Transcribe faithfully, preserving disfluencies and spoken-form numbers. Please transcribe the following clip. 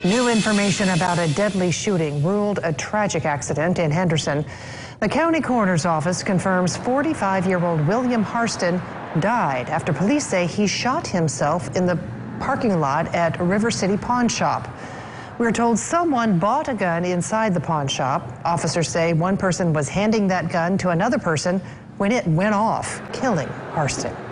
New information about a deadly shooting ruled a tragic accident in Henderson. The county coroner's office confirms forty-five-year-old William Harston died after police say he shot himself in the parking lot at River City Pawn Shop. We're told someone bought a gun inside the pawn shop. Officers say one person was handing that gun to another person when it went off, killing Harston.